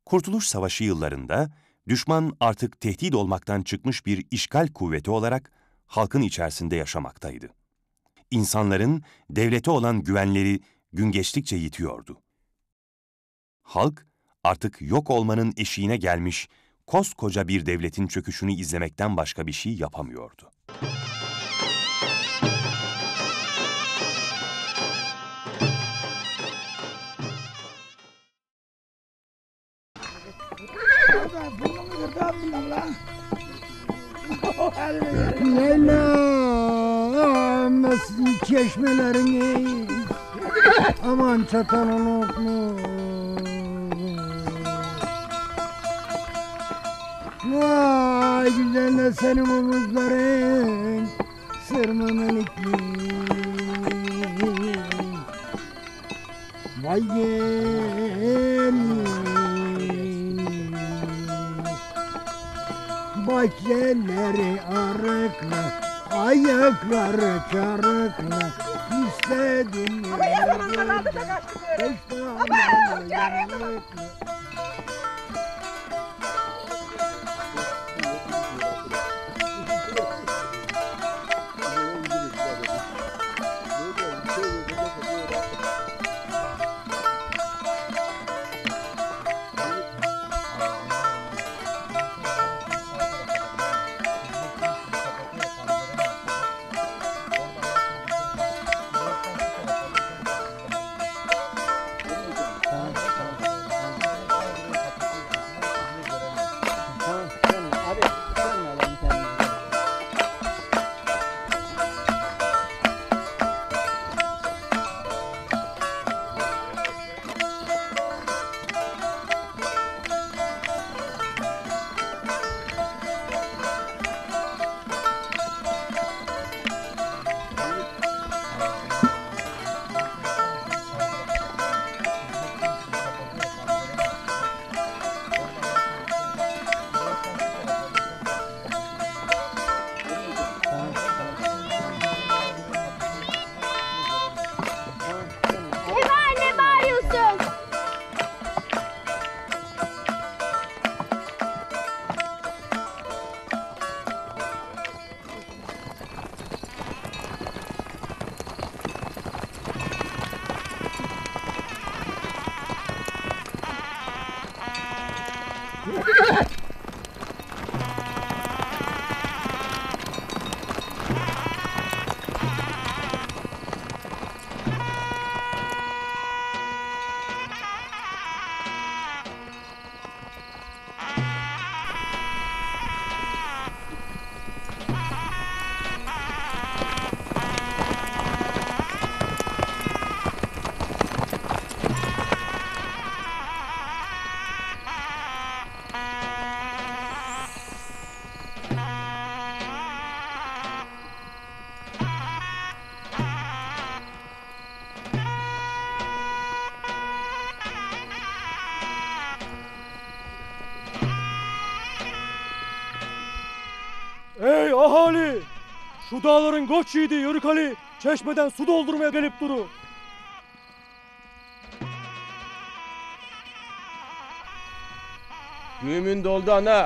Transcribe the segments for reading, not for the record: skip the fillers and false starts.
Kurtuluş Savaşı yıllarında düşman artık tehdit olmaktan çıkmış bir işgal kuvveti olarak halkın içerisinde yaşamaktaydı. İnsanların devlete olan güvenleri gün geçtikçe yitiyordu. Halk artık yok olmanın eşiğine gelmiş koskoca bir devletin çöküşünü izlemekten başka bir şey yapamıyordu. Leyla çeşmelerini aman çataloluk mu? Vay güzel de senin omuzların sırmamalıklı. Vay gel bahçeleri arıkla, ayakları çarıkla, istedim yanarıkla. Ey ahali! Şu dağların koç yiğidi Yörük Ali çeşmeden su doldurmaya gelip duru. Güğümün doldu ana.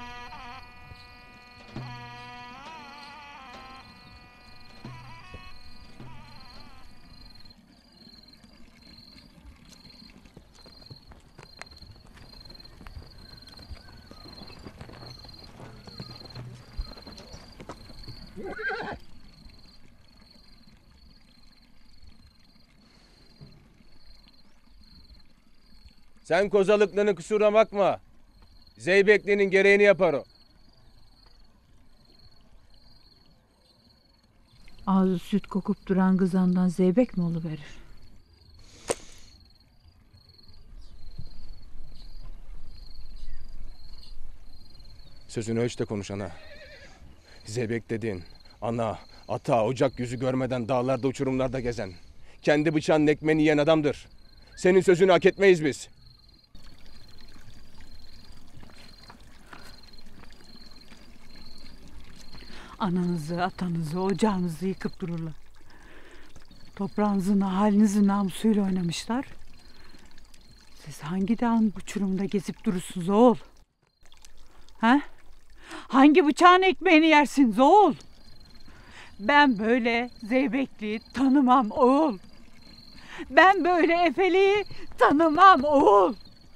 Sen kozalıklığını kusura bakma. Zeybekli'nin gereğini yapar o. Ağzı süt kokup duran kızandan zeybek mi oluverir? Sözünü ölç de konuş ana. Zeybek dedin. Ana, ata, ocak yüzü görmeden dağlarda uçurumlarda gezen. Kendi bıçağının ekmeğini yiyen adamdır. Senin sözünü hak etmeyiz biz. Ananızı, atanızı, ocağınızı yıkıp dururlar. Toprağınızın, halinizin namusuyla oynamışlar. Siz hangi dağın uçurumunda gezip durursunuz oğul? Ha? Hangi bıçağın ekmeğini yersiniz oğul? Ben böyle zeybekliği tanımam oğul. Ben böyle efeliği tanımam oğul.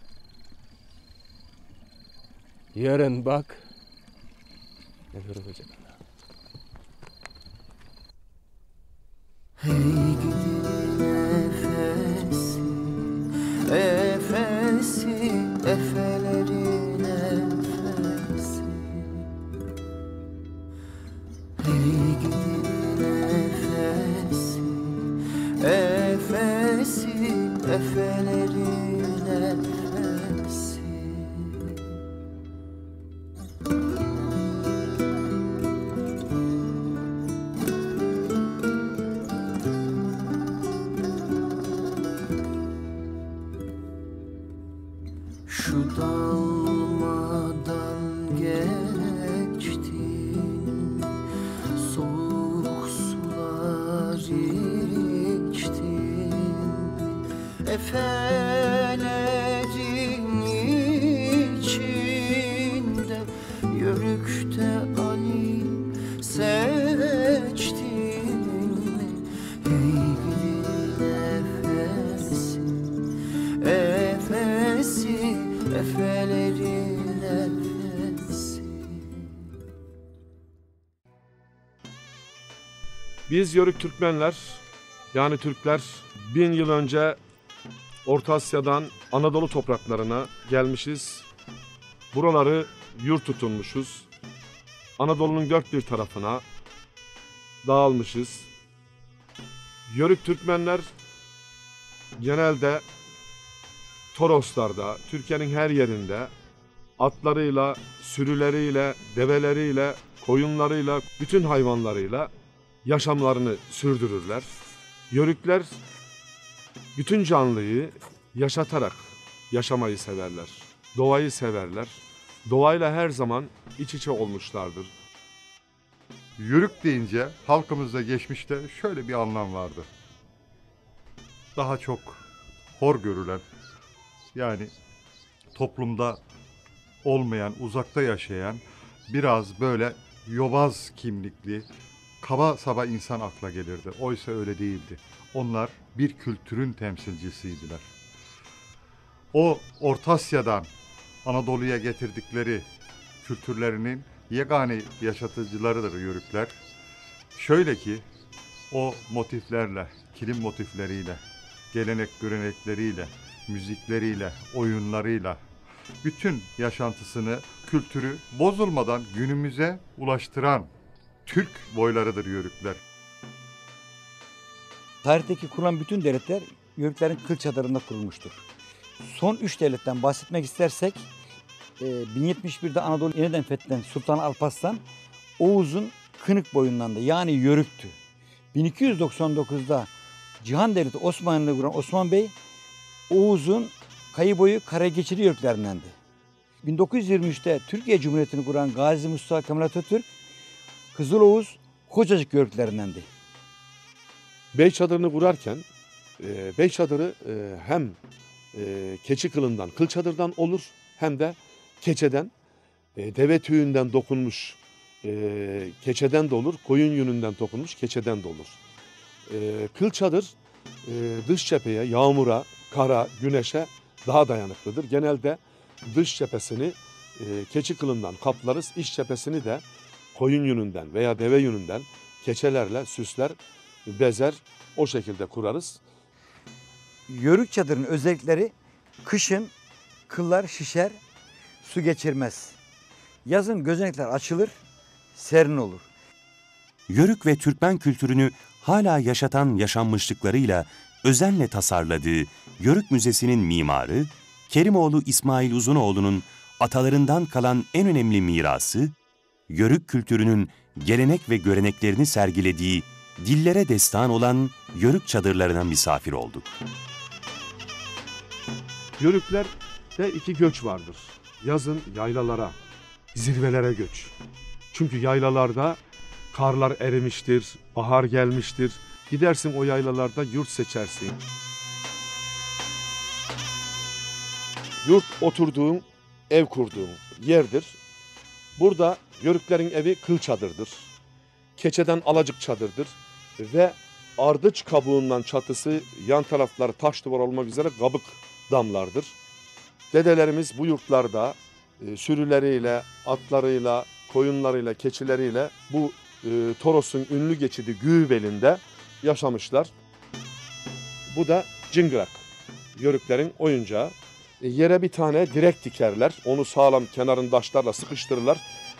Yarın bak. Neler olacak ana. Hey gidi nefesi, efesi, efelerin efesi. Hey gidi nefesi, efesi, efelerin efesi. Şu dalmadan geçtin, soğuk sular içtin, efelerin içinde yörükte Ali seçtin mi? Hey gidi nefesi, efesi, efelerin efesi. Biz Yörük Türkmenler, yani Türkler 1000 yıl önce Orta Asya'dan Anadolu topraklarına gelmişiz. Buraları yurt tutunmuşuz. Anadolu'nun dört bir tarafına dağılmışız. Yörük Türkmenler genelde Toroslarda, Türkiye'nin her yerinde atlarıyla, sürüleriyle, develeriyle, koyunlarıyla, bütün hayvanlarıyla yaşamlarını sürdürürler. Yörükler bütün canlıyı yaşatarak yaşamayı severler. Doğayı severler. Doğayla her zaman iç içe olmuşlardır. Yörük deyince halkımızda geçmişte şöyle bir anlam vardı. Daha çok hor görülen, yani toplumda olmayan, uzakta yaşayan, biraz böyle yobaz kimlikli, kaba saba insan akla gelirdi. Oysa öyle değildi. Onlar bir kültürün temsilcisiydiler. O Orta Asya'dan Anadolu'ya getirdikleri kültürlerinin yegane yaşatıcılarıdır Yörükler. Şöyle ki o motiflerle, kilim motifleriyle, gelenek görenekleriyle, müzikleriyle, oyunlarıyla bütün yaşantısını, kültürü bozulmadan günümüze ulaştıran Türk boylarıdır Yörükler. Tarihteki kurulan bütün devletler Yörüklerin kıl çadırında kurulmuştur. Son 3 devletten bahsetmek istersek 1071'de Anadolu yeniden fetheden Sultan Alparslan Oğuz'un kınık boyundan da yani Yörüktü. 1299'da Cihan Devleti Osmanlı'yı kuran Osman Bey Oğuz'un Kayıboyu Karageçili Yörüklerindendi. 1923'te Türkiye Cumhuriyeti'ni kuran Gazi Mustafa Kemal Atatürk Kızıl Oğuz Kocacık Yörüklerindendi. Bey çadırını kurarken bey çadırı hem keçi kılından, kıl çadırdan olur hem de keçeden, deve tüyünden dokunmuş keçeden de olur, koyun yününden dokunmuş keçeden de olur. Kıl çadır dış cepheye, yağmura, kara, güneşe daha dayanıklıdır. Genelde dış cephesini keçi kılından kaplarız, iç cephesini de koyun yününden veya deve yününden keçelerle süsler, bezer, o şekilde kurarız. Yörük çadırının özellikleri kışın kıllar şişer, su geçirmez. Yazın gözenekler açılır, serin olur. Yörük ve Türkmen kültürünü hala yaşatan yaşanmışlıklarıyla özenle tasarladığı Yörük Müzesi'nin mimarı, Kerimoğlu İsmail Uzunoğlu'nun atalarından kalan en önemli mirası, Yörük kültürünün gelenek ve göreneklerini sergilediği dillere destan olan Yörük çadırlarına misafir olduk. Yörüklerde iki göç vardır. Yazın yaylalara, zirvelere göç. Çünkü yaylalarda karlar erimiştir, bahar gelmiştir. Gidersin o yaylalarda yurt seçersin. Yurt oturduğun, ev kurduğun yerdir. Burada Yörüklerin evi kıl çadırdır. Keçeden alacık çadırdır. Ve ardıç kabuğundan çatısı, yan tarafları taş duvar olmak üzere kabık damlardır. Dedelerimiz bu yurtlarda sürüleriyle, atlarıyla, koyunlarıyla, keçileriyle bu Toros'un ünlü geçidi Güğbel'inde yaşamışlar. Bu da cıngırak, Yörüklerin oyuncağı. Yere bir tane direk dikerler, onu sağlam kenarını taşlarla sıkıştırırlar.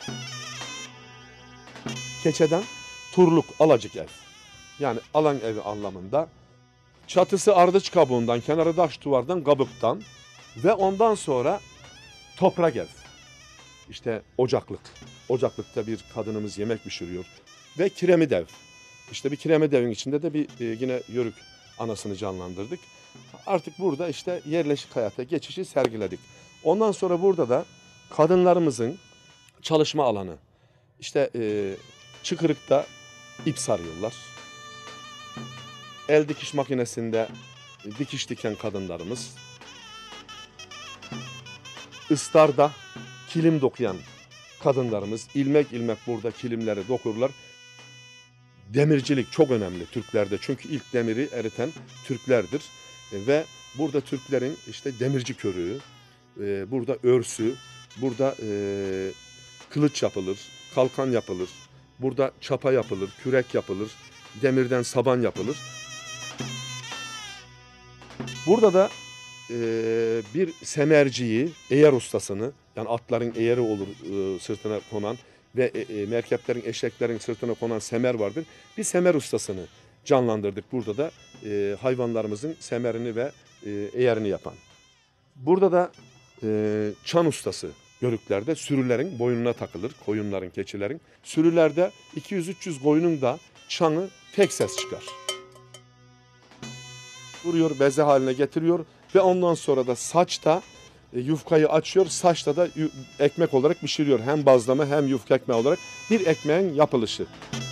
Keçeden turluk, alacık ev. Yani alan evi anlamında. Çatısı ardıç kabuğundan, kenarı taş duvardan, kabuktan ve ondan sonra toprak ev. İşte ocaklık. Ocaklıkta bir kadınımız yemek pişiriyor. Ve kiremit ev. İşte bir kiremit evin içinde de bir yine Yörük anasını canlandırdık. Artık burada işte yerleşik hayata geçişi sergiledik. Ondan sonra burada da kadınlarımızın çalışma alanı. İşte çıkırıkta ip sarıyorlar. El dikiş makinesinde dikiş diken kadınlarımız. Istarda kilim dokuyan kadınlarımız ilmek ilmek burada kilimleri dokurlar. Demircilik çok önemli Türklerde çünkü ilk demiri eriten Türklerdir. Ve burada Türklerin işte demirci körüğü, burada örsü, burada kılıç yapılır, kalkan yapılır, burada çapa yapılır, kürek yapılır, demirden saban yapılır. Burada da bir semerciyi, eğer ustasını, yani atların eğeri olur sırtına konan ve merkeplerin, eşeklerin sırtına konan semer vardır. Bir semer ustasını canlandırdık burada da hayvanlarımızın semerini ve eğerini yapan. Burada da çan ustası Yörüklerde sürülerin boynuna takılır, koyunların, keçilerin. Sürülerde 200-300 koyunun da çanı tek ses çıkar. Vuruyor, beze haline getiriyor ve ondan sonra da saçta yufkayı açıyor, saçta da ekmek olarak pişiriyor. Hem bazlama hem yufka ekmeği olarak bir ekmeğin yapılışı.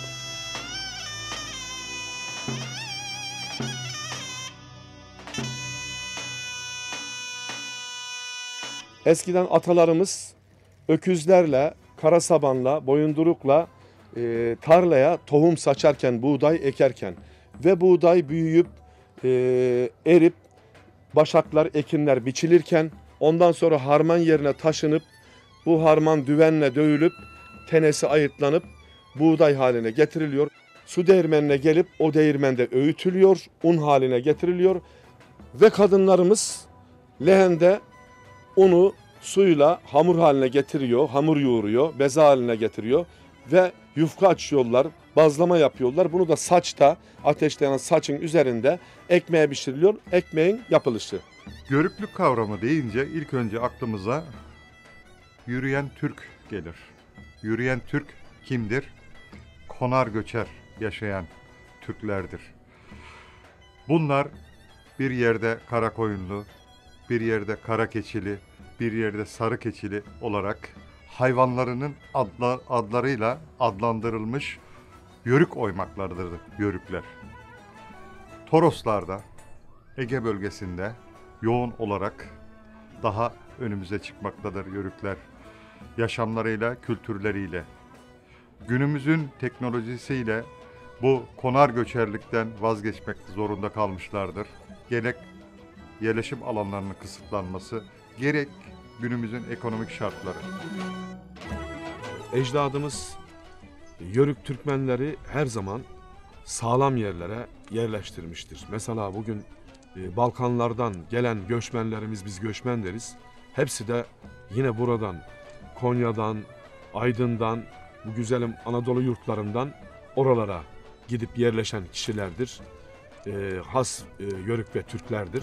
Eskiden atalarımız öküzlerle, kara sabanla, boyundurukla tarlaya tohum saçarken, buğday ekerken ve buğday büyüyüp erip başaklar, ekinler biçilirken ondan sonra harman yerine taşınıp bu harman düvenle dövülüp tenesi ayırtlanıp buğday haline getiriliyor. Su değirmenine gelip o değirmende öğütülüyor, un haline getiriliyor ve kadınlarımız lehende unu suyla hamur haline getiriyor, hamur yoğuruyor, beze haline getiriyor ve yufka açıyorlar, bazlama yapıyorlar. Bunu da saçta, ateşte yanan saçın üzerinde ekmeğe pişiriliyor, ekmeğin yapılışı. Yörüklük kavramı deyince ilk önce aklımıza yürüyen Türk gelir. Yürüyen Türk kimdir? Konar göçer yaşayan Türklerdir. Bunlar bir yerde kara koyunlu, bir yerde kara keçili, bir yerde sarı keçili olarak hayvanlarının adlarıyla adlandırılmış yörük oymaklardır yörükler. Toroslarda, Ege bölgesinde yoğun olarak daha önümüze çıkmaktadır yörükler. Yaşamlarıyla, kültürleriyle. Günümüzün teknolojisiyle bu konar göçerlikten vazgeçmek zorunda kalmışlardır. Gerek yerleşim alanlarının kısıtlanması, gerek günümüzün ekonomik şartları. Ecdadımız Yörük Türkmenleri her zaman sağlam yerlere yerleştirmiştir. Mesela bugün Balkanlardan gelen göçmenlerimiz, biz göçmen deriz. Hepsi de yine buradan, Konya'dan, Aydın'dan, bu güzelim Anadolu yurtlarından oralara gidip yerleşen kişilerdir. Has Yörük ve Türklerdir.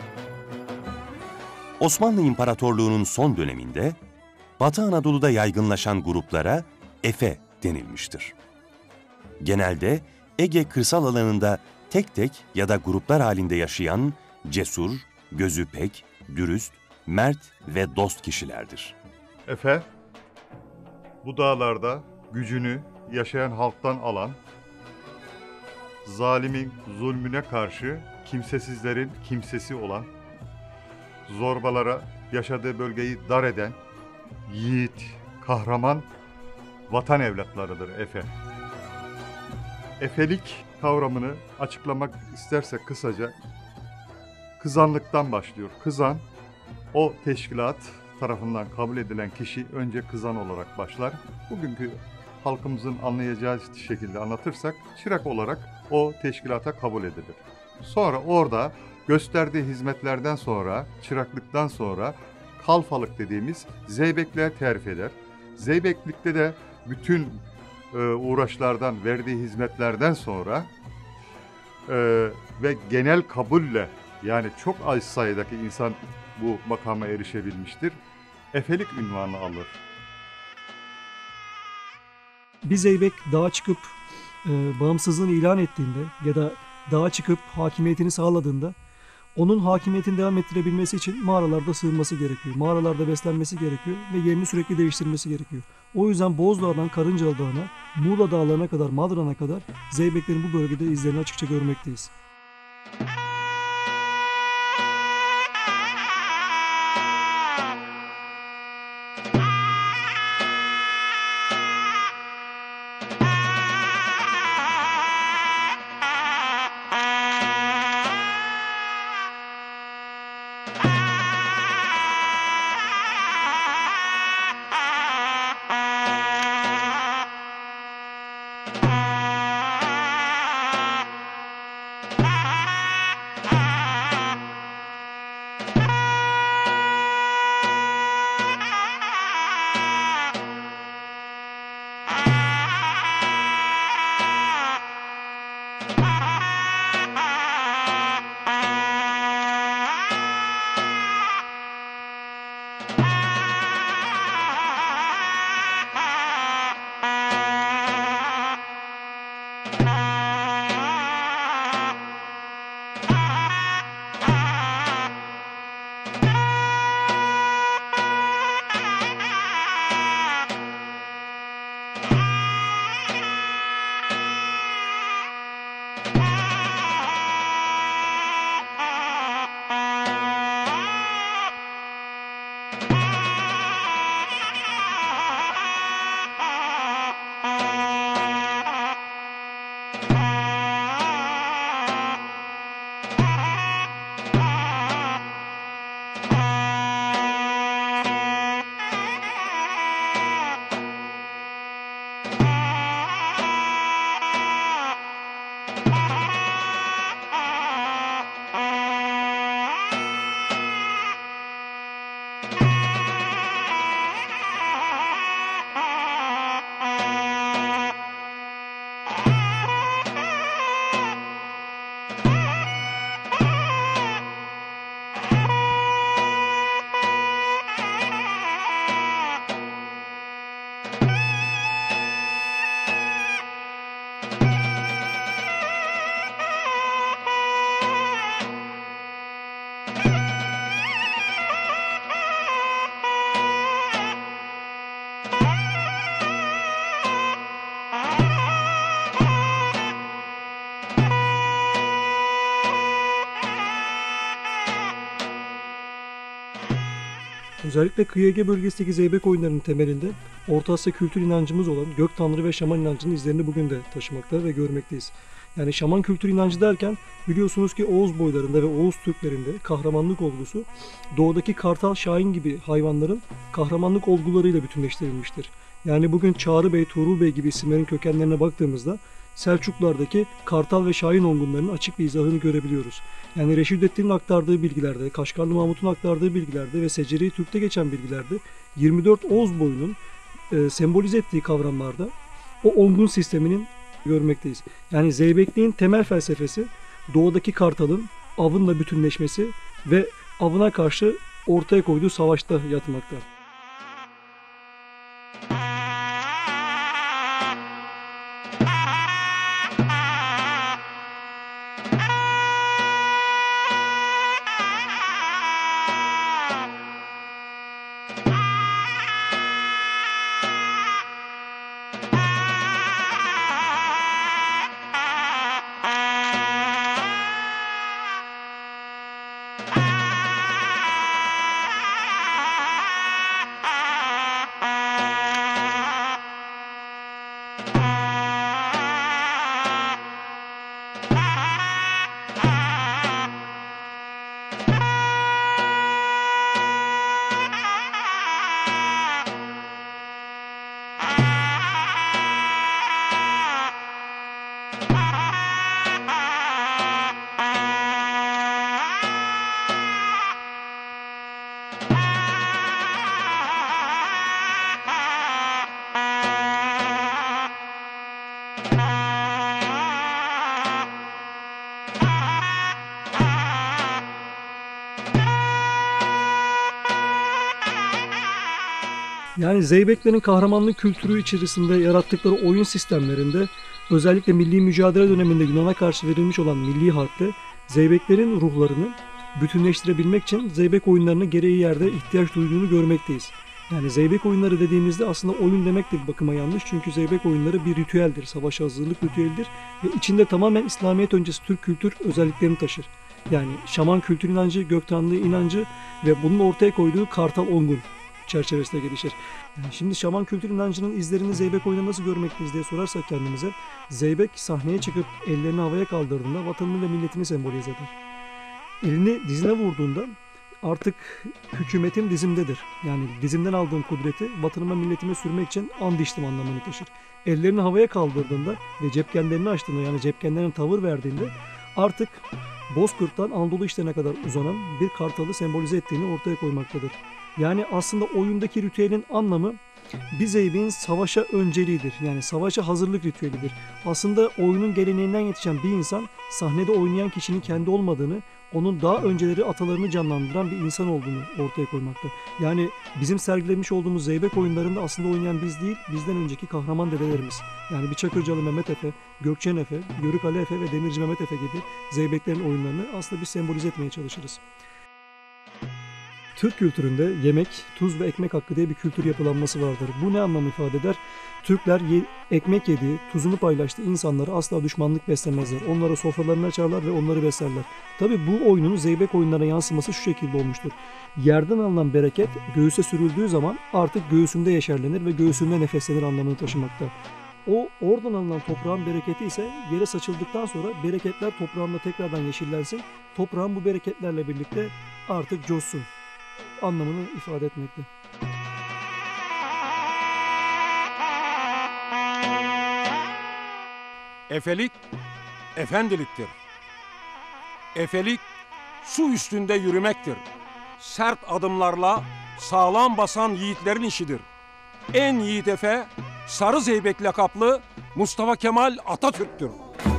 Osmanlı İmparatorluğu'nun son döneminde Batı Anadolu'da yaygınlaşan gruplara Efe denilmiştir. Genelde Ege kırsal alanında tek tek ya da gruplar halinde yaşayan cesur, gözü pek, dürüst, mert ve dost kişilerdir. Efe, bu dağlarda gücünü yaşayan halktan alan, zalimin zulmüne karşı kimsesizlerin kimsesi olan, zorbalara yaşadığı bölgeyi dar eden yiğit, kahraman vatan evlatlarıdır Efe. Efelik kavramını açıklamak istersek kısaca kızanlıktan başlıyor. Kızan, o teşkilat tarafından kabul edilen kişi önce kızan olarak başlar. Bugünkü halkımızın anlayacağı şekilde anlatırsak çırak olarak o teşkilata kabul edilir. Sonra orada gösterdiği hizmetlerden sonra, çıraklıktan sonra kalfalık dediğimiz zeybekliğe terfi eder. Zeybeklikte de bütün uğraşlardan, verdiği hizmetlerden sonra ve genel kabulle, yani çok az sayıdaki insan bu makama erişebilmiştir, efelik unvanı alır. Bir zeybek dağa çıkıp bağımsızlığını ilan ettiğinde ya da dağa çıkıp hakimiyetini sağladığında onun hakimiyetini devam ettirebilmesi için mağaralarda sığınması gerekiyor. Mağaralarda beslenmesi gerekiyor ve yerini sürekli değiştirmesi gerekiyor. O yüzden Bozdağ'dan Karıncalı Dağı'na, Muğla Dağları'na kadar, Madran'a kadar zeybeklerin bu bölgede izlerini açıkça görmekteyiz. Özellikle Kıyı Ege bölgesindeki zeybek oyunlarının temelinde Orta Asya kültür inancımız olan gök tanrı ve şaman inancının izlerini bugün de taşımakta ve görmekteyiz. Yani şaman kültür inancı derken biliyorsunuz ki Oğuz boylarında ve Oğuz Türklerinde kahramanlık olgusu doğudaki kartal, şahin gibi hayvanların kahramanlık olgularıyla bütünleştirilmiştir. Yani bugün Çağrı Bey, Tuğrul Bey gibi isimlerin kökenlerine baktığımızda Selçuklardaki kartal ve şahin olgunlarının açık bir izahını görebiliyoruz. Yani Reşidettin'in aktardığı bilgilerde, Kaşgarlı Mahmut'un aktardığı bilgilerde ve Seceri Türk'te geçen bilgilerde 24 Oğuz boyunun sembolize ettiği kavramlarda o olgun sisteminin görmekteyiz. Yani zeybekliğin temel felsefesi doğudaki kartalın avınla bütünleşmesi ve avına karşı ortaya koyduğu savaşta yatmakta. Yani Zeybeklerin kahramanlık kültürü içerisinde yarattıkları oyun sistemlerinde özellikle milli mücadele döneminde Yunan'a karşı verilmiş olan milli harpte Zeybeklerin ruhlarını bütünleştirebilmek için Zeybek oyunlarına gereği yerde ihtiyaç duyduğunu görmekteyiz. Yani Zeybek oyunları dediğimizde aslında oyun demek de bir bakıma yanlış. Çünkü Zeybek oyunları bir ritüeldir, savaş hazırlık ritüelidir ve içinde tamamen İslamiyet öncesi Türk kültür özelliklerini taşır. Yani şaman kültür inancı, gök tanrı inancı ve bunun ortaya koyduğu Kartal Ongun çerçevesinde gelişir. Yani şimdi şaman kültür inancının izlerini Zeybek oyunu nasıl görmekteyiz diye sorarsak kendimize, Zeybek sahneye çıkıp ellerini havaya kaldırdığında vatanını ve milletini sembolize eder. Elini dizine vurduğunda artık hükümetim dizimdedir. Yani dizimden aldığım kudreti vatanıma milletime sürmek için and içtim anlamını taşır. Ellerini havaya kaldırdığında ve cepkenlerini açtığında, yani cepkenlerine tavır verdiğinde artık Bozkırt'tan Anadolu işlerine kadar uzanan bir kartalı sembolize ettiğini ortaya koymaktadır. Yani aslında oyundaki ritüelin anlamı bir Zeybek'in savaşa önceliğidir. Yani savaşa hazırlık ritüelidir. Aslında oyunun geleneğinden yetişen bir insan sahnede oynayan kişinin kendi olmadığını, onun daha önceleri atalarını canlandıran bir insan olduğunu ortaya koymakta. Yani bizim sergilemiş olduğumuz Zeybek oyunlarında aslında oynayan biz değil, bizden önceki kahraman dedelerimiz. Yani bir Çakırcalı Mehmet Efe, Gökçen Efe, Yörük Ali Efe ve Demirci Mehmet Efe gibi Zeybeklerin oyunlarını aslında biz sembolize etmeye çalışırız. Türk kültüründe yemek, tuz ve ekmek hakkı diye bir kültür yapılanması vardır. Bu ne anlam ifade eder? Türkler ekmek yediği, tuzunu paylaştığı insanlara asla düşmanlık beslemezler. Onlara sofralarını açarlar ve onları beslerler. Tabi bu oyunun Zeybek oyunlarına yansıması şu şekilde olmuştur. Yerden alınan bereket göğüse sürüldüğü zaman artık göğsünde yeşerlenir ve göğsünde nefeslenir anlamını taşımakta. O oradan alınan toprağın bereketi ise yere saçıldıktan sonra bereketler toprağında tekrardan yeşillensin. Toprağın bu bereketlerle birlikte artık coşsun anlamını ifade etmekte. Efelik, efendiliktir. Efelik, su üstünde yürümektir. Sert adımlarla sağlam basan yiğitlerin işidir. En yiğit efe, Sarı Zeybek lakaplı Mustafa Kemal Atatürk'tür.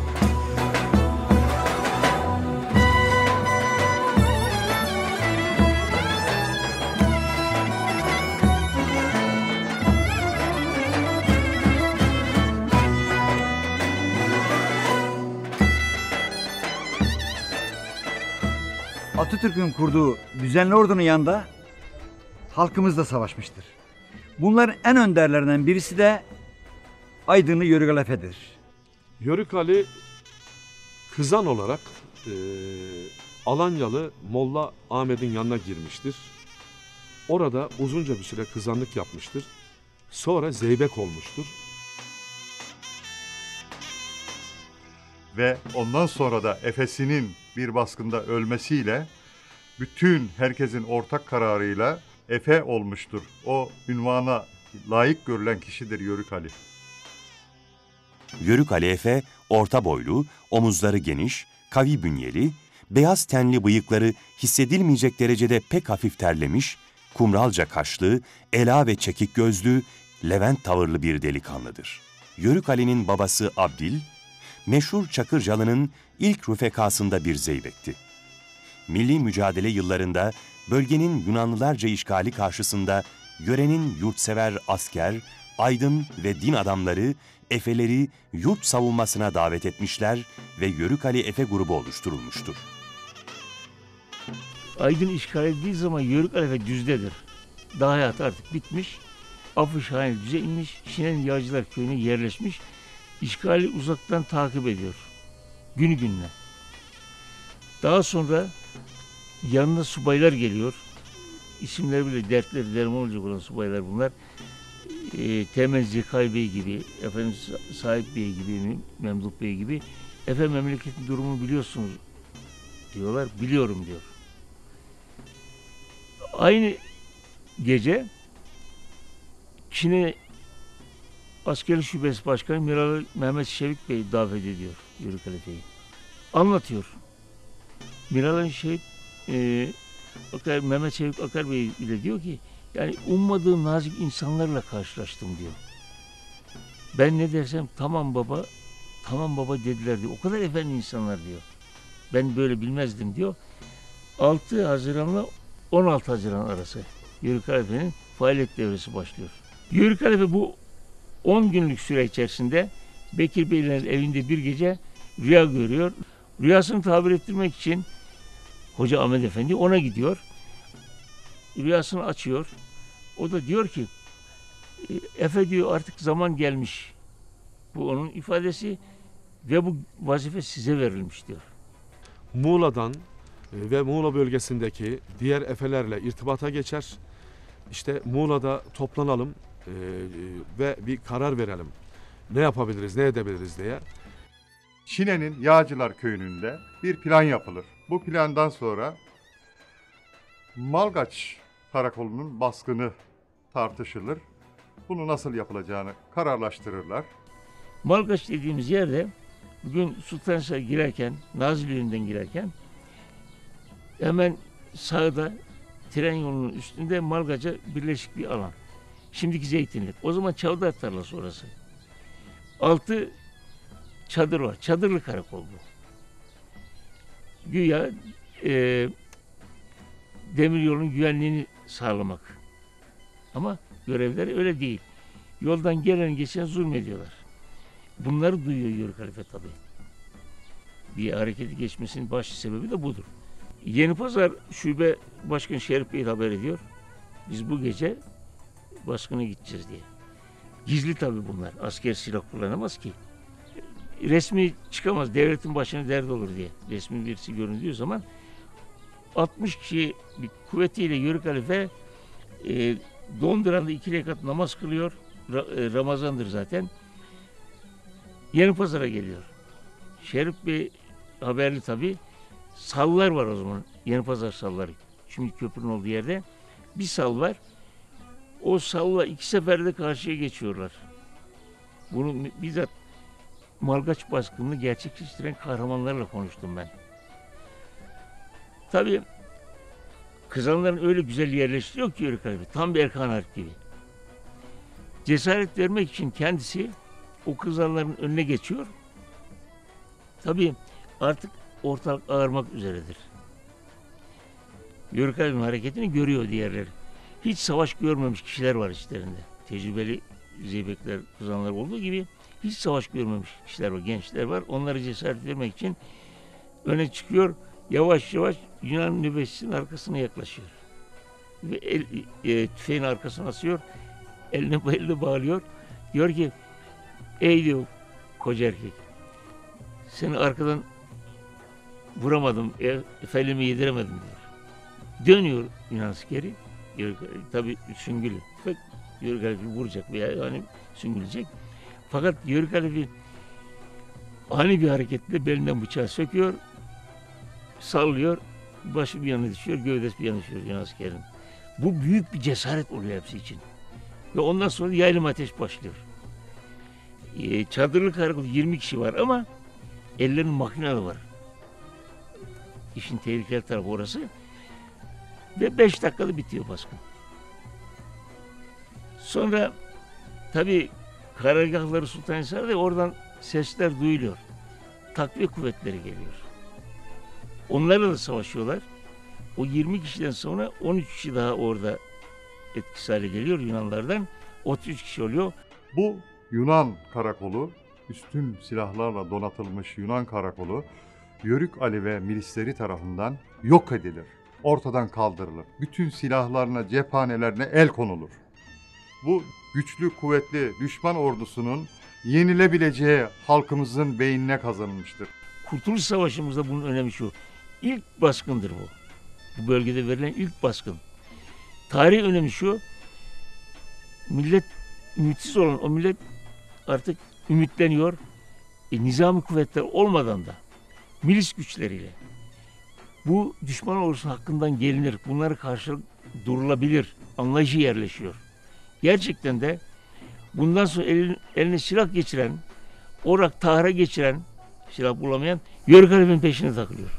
Atatürk'ün kurduğu düzenli ordunun yanında halkımız da savaşmıştır. Bunların en önderlerinden birisi de Aydınlı Yörük Ali Efe'dir. Yörük Ali kızan olarak Alanyalı Molla Ahmet'in yanına girmiştir. Orada uzunca bir süre kızanlık yapmıştır. Sonra Zeybek olmuştur. Ve ondan sonra da efesinin bir baskında ölmesiyle bütün herkesin ortak kararıyla Efe olmuştur. O ünvana layık görülen kişidir Yörük Ali. Yörük Ali Efe, orta boylu, omuzları geniş, kavi bünyeli, beyaz tenli bıyıkları hissedilmeyecek derecede pek hafif terlemiş, kumralca kaşlı, ela ve çekik gözlü, Levent tavırlı bir delikanlıdır. Yörük Ali'nin babası Abdil, meşhur Çakırcalı'nın ilk rüfekasında bir zeybekti. Milli mücadele yıllarında bölgenin Yunanlılarca işgali karşısında yörenin yurtsever asker, aydın ve din adamları Efeleri yurt savunmasına davet etmişler ve Yörük Ali Efe grubu oluşturulmuştur. Aydın işgal edildiği zaman Yörük Ali Efe düzdedir. Dağ hayatı artık bitmiş. Afı-Şahin düze inmiş. Şinen Yağcılar köyüne yerleşmiş. İşgali uzaktan takip ediyor. Günü gününe. Daha sonra yanına subaylar geliyor. İsimleri bile dertleri derman olacak olan subaylar bunlar. Temel Zekai Bey gibi, efendim Sahip Bey gibi, Memduh Bey gibi Efe memleketin durumunu biliyorsunuz diyorlar. Biliyorum diyor. Aynı gece Çin'e Askeri Şubesi Başkanı Miralı Mehmet Şevik Bey davet ediyor Yörük Halife'yi. Anlatıyor. Miralı Mehmet Şevik Akar Bey bile diyor ki yani ummadığım nazik insanlarla karşılaştım diyor. Ben ne dersem tamam baba dediler diyor. O kadar efendi insanlar diyor. Ben böyle bilmezdim diyor. 6 Haziran'la 16 Haziran arası Yörük Halife'nin faaliyet devresi başlıyor. Yörük Halife bu 10 günlük süre içerisinde Bekir Beylerin evinde bir gece rüya görüyor. Rüyasını tabir ettirmek için Hoca Ahmet Efendi ona gidiyor. Rüyasını açıyor. O da diyor ki Efe diyor artık zaman gelmiş. Bu onun ifadesi ve bu vazife size verilmiş diyor. Muğla'dan ve Muğla bölgesindeki diğer efelerle irtibata geçer. İşte Muğla'da toplanalım ve bir karar verelim. Ne yapabiliriz, ne edebiliriz diye. Şine'nin Yağcılar Köyü'nde bir plan yapılır. Bu plandan sonra Malgaç Karakolu'nun baskını tartışılır. Bunu nasıl yapılacağını kararlaştırırlar. Malgaç dediğimiz yerde bugün Sultanhisar'a girerken, Nazilli yönünden girerken hemen sağda tren yolunun üstünde Malgaç'a birleşik bir alan. Şimdiki Zeytinlik. O zaman Çavdar tarlası orası. 6 çadır var. Çadırlı karakol bu. Güya demiryolunun güvenliğini sağlamak. Ama görevleri öyle değil. Yoldan gelen geçen zulmediyorlar. Bunları duyuyor Yörük Halife tabii. Bir hareketi geçmesinin baş sebebi de budur. Yenipazar Şube Başkanı Şerif Bey haber ediyor. Biz bu gece baskına gideceğiz diye. Gizli tabii bunlar. Asker silah kullanamaz ki. Resmi çıkamaz. Devletin başına dert olur diye. Resmi birisi göründüğü zaman 60 kişi bir kuvvetiyle Yörük Halife Donduran'da 2 rekat namaz kılıyor. Ramazandır zaten. Yenipazar'a geliyor. Şerif Bey haberli tabii. Sallar var o zaman. Yenipazar salları. Şimdi köprünün olduğu yerde bir sal var. O salla 2 seferde karşıya geçiyorlar. Bunu bizzat Malgaç baskınını gerçekleştiren kahramanlarla konuştum ben. Tabii Kızanların öyle güzel yerleştiriyor ki Yörük Halife. Tam bir Erkan Harp gibi. Cesaret vermek için kendisi o Kızanların önüne geçiyor. Tabii artık ortalık ağarmak üzeredir. Yörük Halife'nin hareketini görüyor diğerleri. Hiç savaş görmemiş kişiler var içlerinde. Tecrübeli zeybekler, Kızanlar olduğu gibi hiç savaş görmemiş kişiler var, gençler var. Onlara cesaret vermek için öne çıkıyor. Yavaş yavaş Yunan nöbetçisinin arkasına yaklaşıyor. Ve tüfeğin arkasına asıyor. Eline bağlıyor. Diyor ki ey diyor koca erkek seni arkadan vuramadım, felimi yediremedim diyor. Dönüyor Yunan askeri. Tabii süngülü. Yörük Halife vuracak veya yani süngülecek. Fakat Yörük Halife ani bir hareketle belinden bıçağı söküyor, sallıyor, başı bir yana düşüyor, gövdesi bir yana düşüyor Yunan askerinin. Bu büyük bir cesaret oluyor hepsi için. Ve ondan sonra yaylım ateş başlıyor. Çadırlı karakol 20 kişi var ama ellerinin makineleri var. İşin tehlikeli tarafı orası. Ve 5 dakikada bitiyor baskın. Sonra tabii karargahları Sultanhisar'da oradan sesler duyuluyor. Takviye kuvvetleri geliyor. Onlarla da savaşıyorlar. O 20 kişiden sonra 13 kişi daha orada etkisiz hale geliyor Yunanlardan. 33 kişi oluyor. Bu Yunan karakolu, üstün silahlarla donatılmış Yunan karakolu, Yörük Ali ve milisleri tarafından yok edilir. Ortadan kaldırılır. Bütün silahlarına, cephanelerine el konulur. Bu güçlü, kuvvetli düşman ordusunun yenilebileceği halkımızın beynine kazanılmıştır. Kurtuluş Savaşı'mızda bunun önemi şu. İlk baskındır bu. Bu bölgede verilen ilk baskın. Tarih önemi şu. Millet ümitsiz olan o millet artık ümitleniyor. nizami kuvvetler olmadan da milis güçleriyle bu düşman ordusu hakkından gelinir, bunlara karşı durulabilir anlayışı yerleşiyor. Gerçekten de bundan sonra eline silah geçiren, orak tahra geçiren, silah bulamayan Yörük Halefe'nin peşine takılıyor.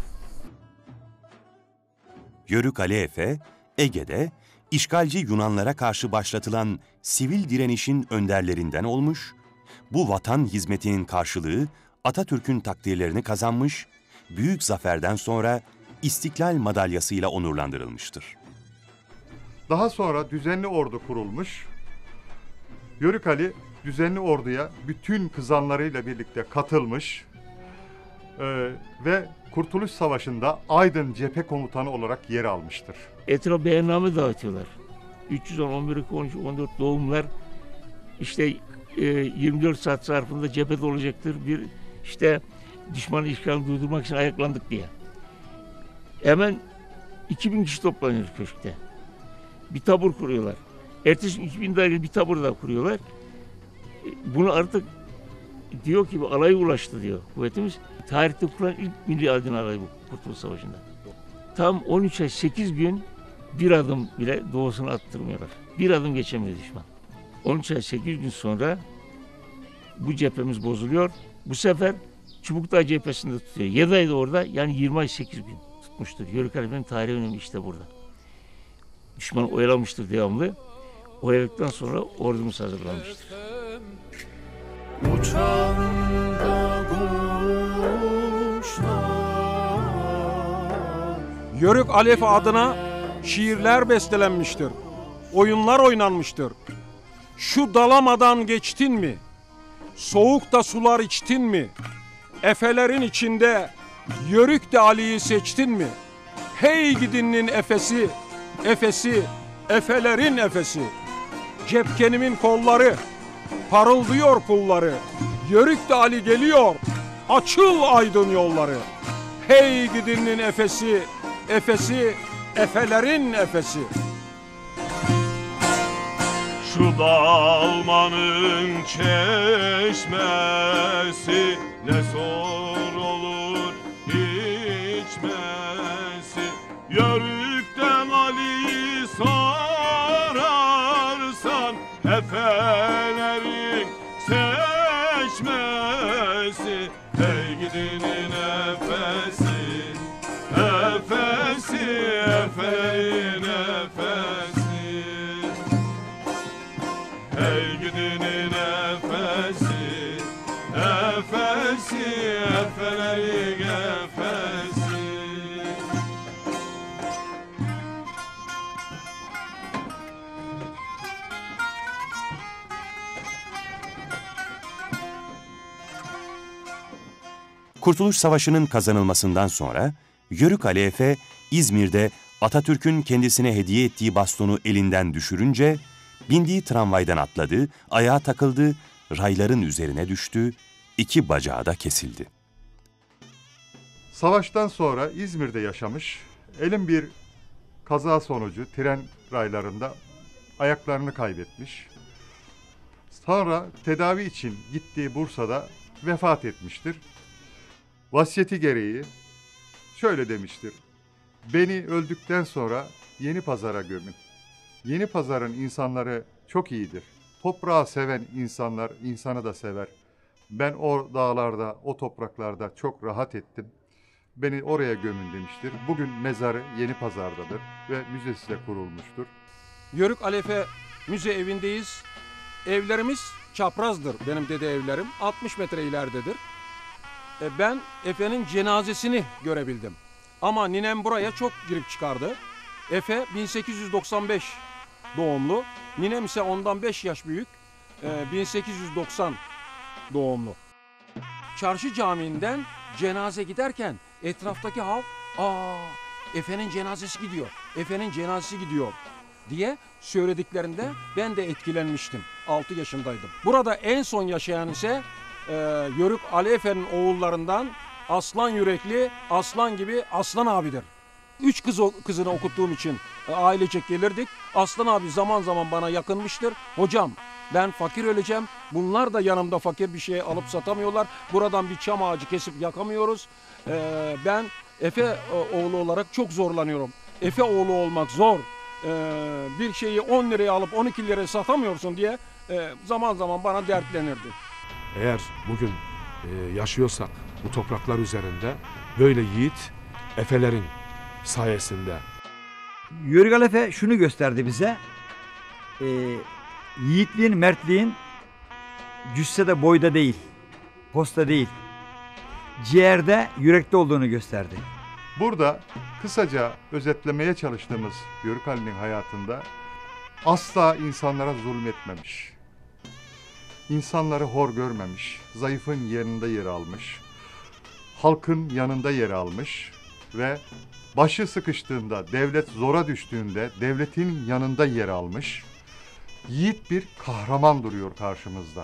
Yörük Ali Efe, Ege'de işgalci Yunanlara karşı başlatılan sivil direnişin önderlerinden olmuş, bu vatan hizmetinin karşılığı Atatürk'ün takdirlerini kazanmış, büyük zaferden sonra İstiklal Madalyası'yla onurlandırılmıştır. Daha sonra düzenli ordu kurulmuş. Yörük Ali düzenli orduya bütün kızanlarıyla birlikte katılmış ve Kurtuluş Savaşı'nda Aydın Cephe Komutanı olarak yer almıştır. Etraf beyanname dağıtıyorlar. 310, 11, 13, 14 doğumlar işte 24 saat zarfında cephede olacaktır. Bir işte düşmanı işgalini durdurmak için ayaklandık diye. Hemen 2000 kişi toplanıyor köşkte. Bir tabur kuruyorlar. Ertesi 2000 daire bir tabur daha kuruyorlar. Bunu artık diyor ki bu alaya ulaştı diyor kuvvetimiz. Tarihte kurulan ilk milli aydın alayı bu Kurtuluş Savaşı'nda. Tam 13 ay 8 gün bir adım bile doğusunu attırmıyorlar. Bir adım geçemiyor düşman. 13 ay 8 gün sonra bu cephemiz bozuluyor. Bu sefer Çubukdağ cephesinde tutuyor. 7 ayda orada, yani 20 ay 8 gün tutmuştur. Yörük Halefe'nin tarihi önemi işte burada. Düşman oyalamıştır devamlı. Oyaladıktan sonra ordumuz hazırlanmıştır. Yörük Ali Efe adına şiirler bestelenmiştir. Oyunlar oynanmıştır. Şu dalamadan geçtin mi? Soğukta sular içtin mi? Efelerin içinde Yörük de Ali'yi seçtin mi? Hey gidinin efesi, efesi, efelerin efesi. Cepkenimin kolları, parıldıyor pulları. Yörük de Ali geliyor, açıl aydın yolları. Hey gidinin efesi, efesi, efelerin efesi. Şu dalmanın çeşmesi ne zor olur içmesi. Yörükten Ali'yi sorarsan efelerin seçmesi. Hey gidinin efesi, efesi, efelerin efesi. Hey gidinin efesi, efesi, efelerin efesi. Kurtuluş Savaşı'nın kazanılmasından sonra Yörük Ali Efe İzmir'de Atatürk'ün kendisine hediye ettiği bastonu elinden düşürünce bindiği tramvaydan atladı, ayağa takıldı, rayların üzerine düştü, 2 bacağı da kesildi. Savaştan sonra İzmir'de yaşamış, elin bir kaza sonucu tren raylarında ayaklarını kaybetmiş. Sonra tedavi için gittiği Bursa'da vefat etmiştir. Vasiyeti gereği şöyle demiştir: beni öldükten sonra Yenipazar'a gömün. Yenipazar'ın insanları çok iyidir. Toprağı seven insanlar insanı da sever. Ben o dağlarda, o topraklarda çok rahat ettim. Beni oraya gömün demiştir. Bugün mezarı Yenipazar'dadır ve müzesi de kurulmuştur. Yörük Ali Efe müze evindeyiz. Evlerimiz çaprazdır, benim dede evlerim. 60 metre ileridedir. Ben Efe'nin cenazesini görebildim. Ama ninem buraya çok girip çıkardı. Efe 1895 doğumlu. Ninem ise ondan 5 yaş büyük. 1890 doğumlu. Çarşı Camii'nden cenaze giderken etraftaki halk Efe'nin cenazesi gidiyor, Efe'nin cenazesi gidiyor diye söylediklerinde ben de etkilenmiştim. 6 yaşındaydım. Burada en son yaşayan ise Yörük Ali Efe'nin oğullarından aslan yürekli, aslan gibi Aslan abidir. 3 kızını okuttuğum için ailecek gelirdik. Aslan abi zaman zaman bana yakınmıştır. Hocam ben fakir öleceğim. Bunlar da yanımda fakir, bir şey alıp satamıyorlar. Buradan bir çam ağacı kesip yakamıyoruz. Ben Efe oğlu olarak çok zorlanıyorum. Efe oğlu olmak zor. Bir şeyi 10 liraya alıp 12 liraya satamıyorsun diye zaman zaman bana dertlenirdi. Eğer bugün yaşıyorsak bu topraklar üzerinde böyle yiğit Efelerin sayesinde. Yörük Efe şunu gösterdi bize. Yiğitliğin, mertliğin cüssede, boyda değil, posta değil, ciğerde, yürekte olduğunu gösterdi. Burada kısaca özetlemeye çalıştığımız Yörük Ali'nin hayatında asla insanlara zulmetmemiş. İnsanları hor görmemiş, zayıfın yanında yer almış, halkın yanında yer almış ve başı sıkıştığında, devlet zora düştüğünde devletin yanında yer almış, yiğit bir kahraman duruyor karşımızda.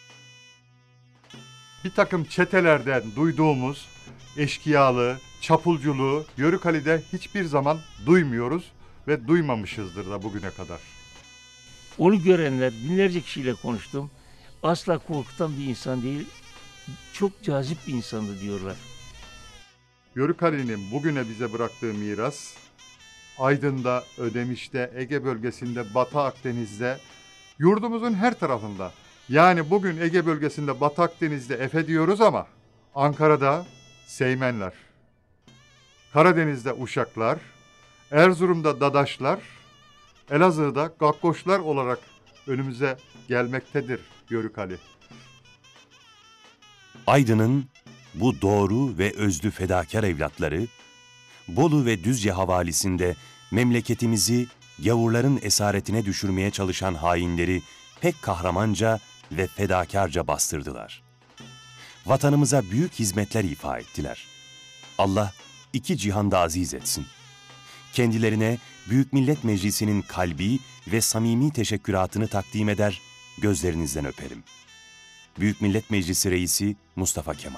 Bir takım çetelerden duyduğumuz eşkıyalığı, çapulculuğu Yörük Ali'de hiçbir zaman duymuyoruz ve duymamışızdır da bugüne kadar. Onu görenler, binlerce kişiyle konuştum. Asla korkutan bir insan değil, çok cazip bir insandı diyorlar. Yörük Ali'nin bugüne bize bıraktığı miras, Aydın'da, Ödemiş'te, Ege bölgesinde, Batı Akdeniz'de, yurdumuzun her tarafında. Yani bugün Ege bölgesinde, Batı Akdeniz'de Efe diyoruz ama Ankara'da Seymenler, Karadeniz'de Uşaklar, Erzurum'da Dadaşlar, Elazığ'da Gakkoşlar olarak önümüze gelmektedir Yörük Ali. Aydın'ın bu doğru ve özlü fedakar evlatları, Bolu ve Düzce havalisinde memleketimizi gavurların esaretine düşürmeye çalışan hainleri pek kahramanca ve fedakarca bastırdılar. Vatanımıza büyük hizmetler ifa ettiler. Allah iki cihanda aziz etsin. Kendilerine Büyük Millet Meclisi'nin kalbi ve samimi teşekküratını takdim eder, gözlerinizden öperim. Büyük Millet Meclisi Reisi Mustafa Kemal.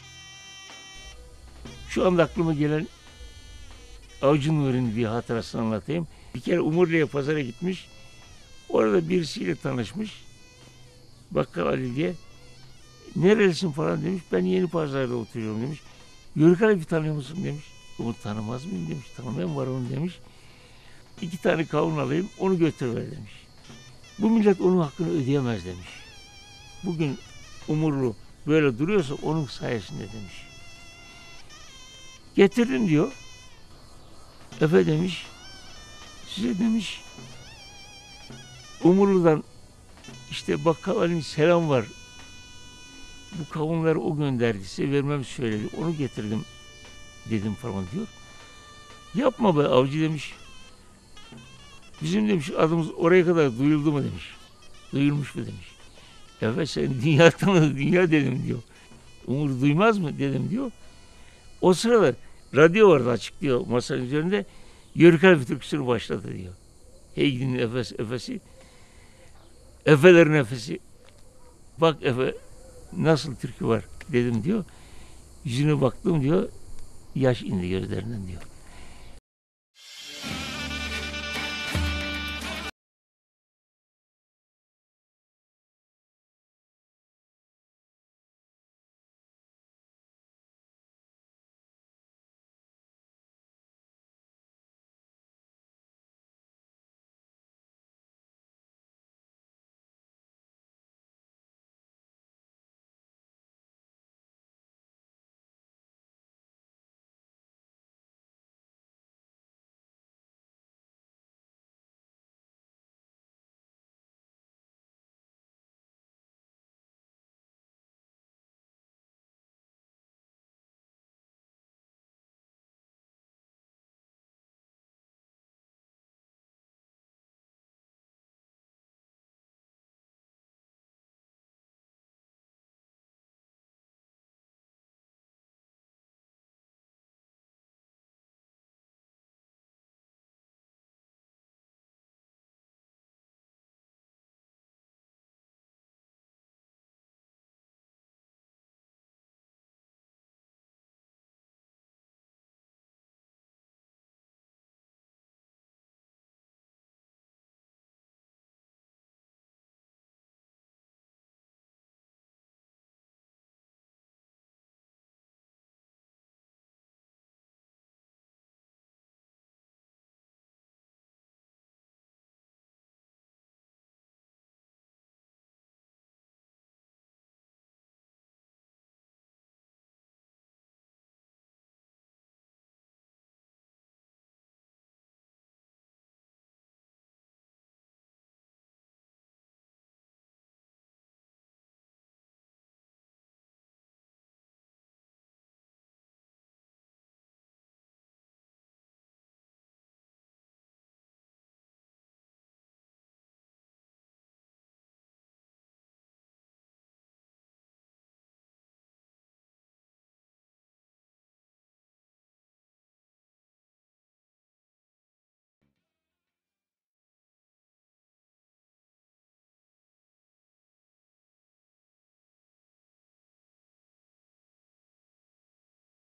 Şu anda aklıma gelen Avcı Nuri'nin bir hatırasını anlatayım. Bir kere Umurlu'ya pazara gitmiş. Orada birisiyle tanışmış. Bakkal Ali diye. Nerelisin falan demiş. Ben Yeni Pazar'da oturuyorum demiş. Yörük Ali tanıyor musun demiş. Onu tanımaz mıyım demiş. Tanımayan var onu demiş. 2 tane kavun alayım, onu götürüver demiş. Bu millet onun hakkını ödeyemez demiş. Bugün Umurlu böyle duruyorsa onun sayesinde demiş. Getirdim diyor. Efe demiş, size demiş, Umurlu'dan işte Bakkal Ali'nin selam var. Bu kavunları o gönderdi, size vermem söyledi. Onu getirdim dedim falan diyor. Yapma be avcı demiş. Bizim demiş adımız oraya kadar duyuldu mu demiş. Duyulmuş mu demiş. Efe sen dünya tanıdı, dünya dedim diyor. Umur duymaz mı dedim diyor. O sırada radyo vardı açık diyor masanın üzerinde. Yörük Ali türküsünü başladı diyor. Hey gidin Efe'si. Efelerin Efe'si. Bak Efe nasıl türkü var dedim diyor. Yüzüne baktım diyor. Yaş indi gözlerinden diyor.